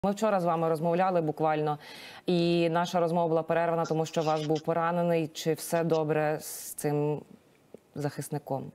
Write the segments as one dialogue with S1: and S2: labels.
S1: Ми вчора з вами розмовляли буквально, і наша розмова була перервана, тому що ваш був поранений. Чи все добре з цим захисником?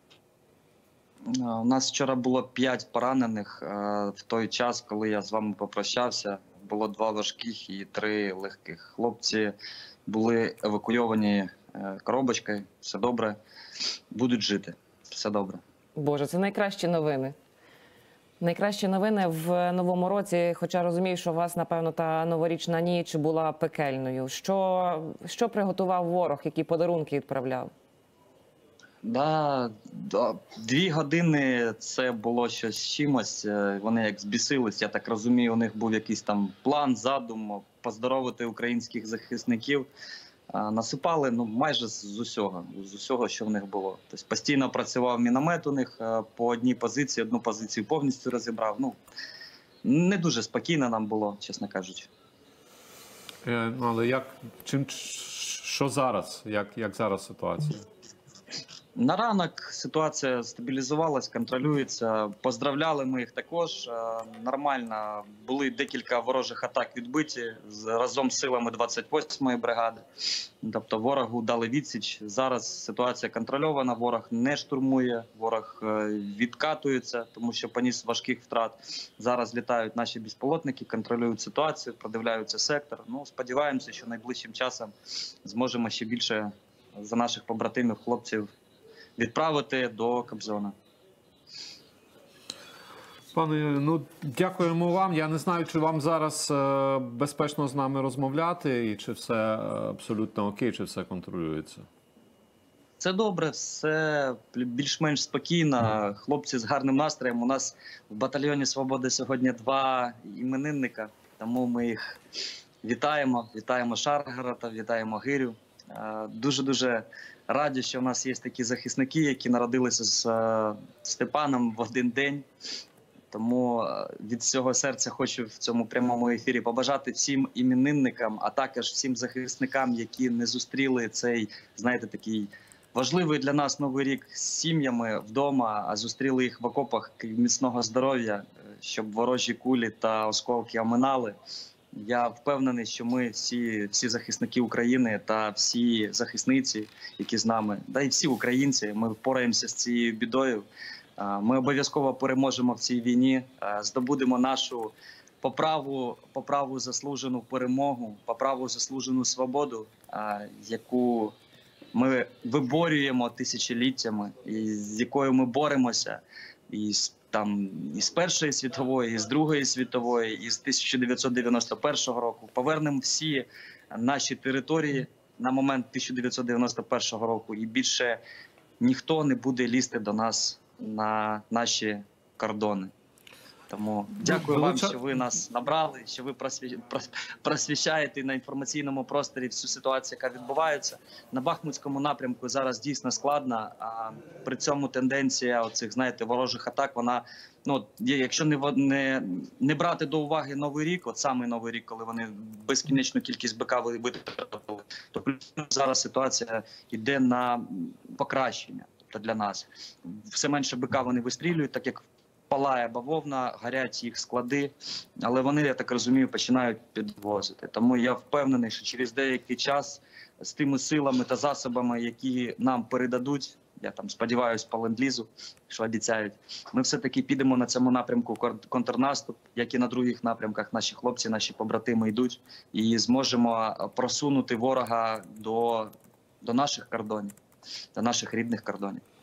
S2: У нас вчора було 5 поранених. В той час, коли я з вами попрощався, було 2 важких і 3 легких. Хлопці були евакуйовані коробочкою, все добре, будуть жити, все добре.
S1: Боже, це найкращі новини. Найкращі новини в новому році, хоча розумію, що у вас, напевно, та новорічна ніч була пекельною. Що приготував ворог, які подарунки відправляв?
S2: Да, 2 години це було щось з чимось. Вони як збісились, я так розумію, у них був якийсь там план, задум поздоровити українських захисників. Насипали майже з усього, що в них було. Тобто постійно працював міномет у них по одній позиції, одну позицію повністю розібрав. Не дуже спокійно нам було, чесно кажучи.
S3: Але що зараз? Як зараз ситуація?
S2: На ранок ситуація стабілізувалась, контролюється. Поздравляли ми їх також. Нормально. Були декілька ворожих атак відбиті разом з силами 28-ї бригади. Тобто ворогу дали відсіч. Зараз ситуація контрольована, ворог не штурмує, ворог відкатується, тому що поніс важких втрат. Зараз літають наші безпілотники, контролюють ситуацію, продивляються сектор. Сподіваємося, що найближчим часом зможемо ще більше за наших побратимів, хлопців відправити до Кобзона.
S3: Пане, дякуємо вам. Я не знаю, чи вам зараз безпечно з нами розмовляти, і чи все абсолютно окей, чи все контролюється?
S2: Це добре, все більш-менш спокійно. Хлопці з гарним настроєм. У нас в батальйоні «Свобода» сьогодні 2 іменинника, тому ми їх вітаємо. Вітаємо Шаргорода, вітаємо Гирю. Дуже-дуже раді, що в нас є такі захисники, які народилися з Степаном в один день. Тому від всього серця хочу в цьому прямому ефірі побажати всім іменинникам, а також всім захисникам, які не зустріли цей, знаєте, такий важливий для нас Новий рік з сім'ями вдома, а зустріли їх в окопах, міцного здоров'я, щоб ворожі кулі та осколки оминали. Я впевнений, що ми всі захисники України та всі захисниці, які з нами, да і всі українці, ми впораємося з цією бідою. Ми обов'язково переможемо в цій війні, здобудемо нашу по праву заслужену перемогу, по праву заслужену свободу, яку ми виборюємо тисячоліттями, і з якою ми боремося і з Першої світової, і з Другої світової, і з 1991 року. Повернемо всі наші території на момент 1991 року, і більше ніхто не буде лізти до нас на наші кордони. Тому дякую вам, що ви нас набрали, що ви просвіщаєте на інформаційному просторі всю ситуацію, яка відбувається. На Бахмутському напрямку зараз дійсно складно, а при цьому тенденція оцих, знаєте, ворожих атак, вона, якщо не брати до уваги Новий рік, от саме Новий рік, коли вони безкінечну кількість БК витратили, то зараз ситуація йде на покращення. Тобто для нас все менше БК вони вистрілюють, так як палає бавовна, горять їх склади, але вони, я так розумію, починають підвозити. Тому я впевнений, що через деякий час з тими силами та засобами, які нам передадуть, я сподіваюся по ленд-лізу, що обіцяють, ми все-таки підемо на цьому напрямку контрнаступ, як і на других напрямках наші хлопці, наші побратими йдуть, і зможемо просунути ворога до наших кордонів, до наших рідних кордонів.